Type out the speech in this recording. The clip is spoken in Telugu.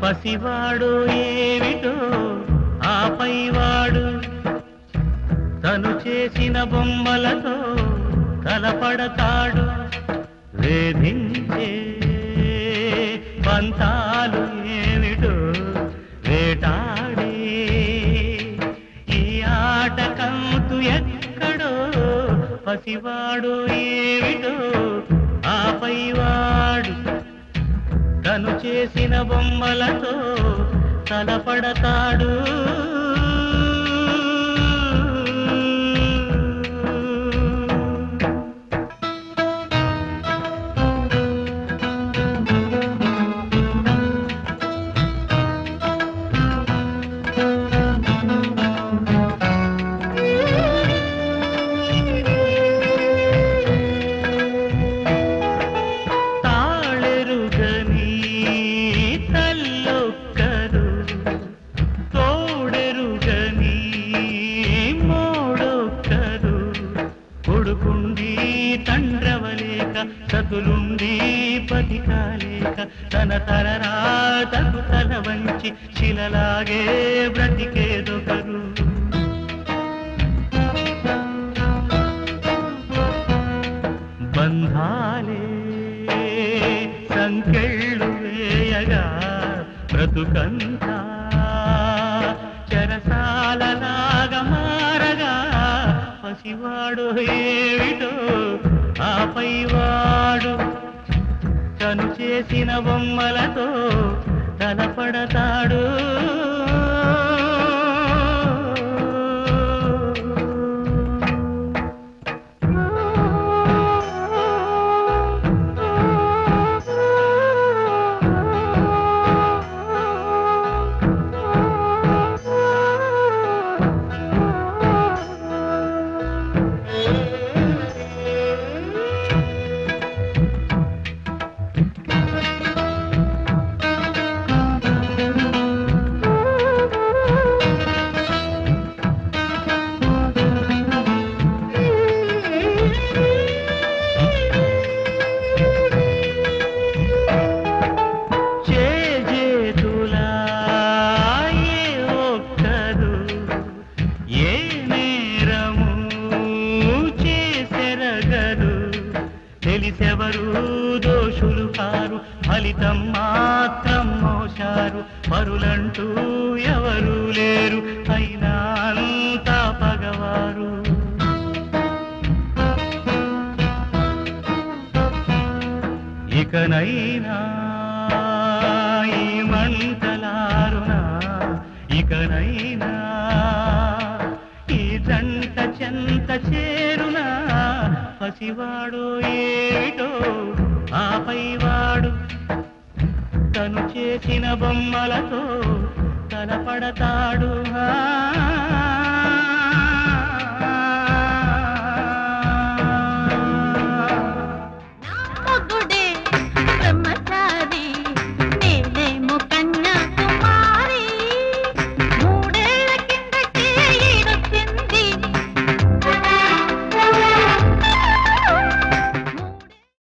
పసివాడు ఏమిటో ఆపైవాడు తను చేసిన బొమ్మలతో తలపడతాడు వేధించే పంతాలు ఏమిటో వేటాడే ఈ ఆట కంతు ఎక్కడో పసివాడు ఏమిటో ఆపైవాడు తను చేసిన బొమ్మలతో తలపడతాడు చతులుండి పతికాలేక తన తరరాతకు తల వంచి శిలలాగే బ్రతికేదొకరు బంధాలే సంకెళ్ళు వేయగా బ్రతుకంతా చెరసాలలాగా మారగా పసివాడు ఏమిటో ఆపైవాడు తను చేసిన బొమ్మలతో తలపడతాడు తెలిసెవరు దోషులు కారు ఫలితం మాత్రం మోశారు పరులంటూ ఎవరు లేరు అయినా అంతా పగవారు ఇకనైనా ఈ మంటలారునా ఇకనైనా ఈ జంట చెంత చేరునా పసివాడు ఏమిటో ఆపైవాడు తను చేసిన బొమ్మలతో తలపడతాడు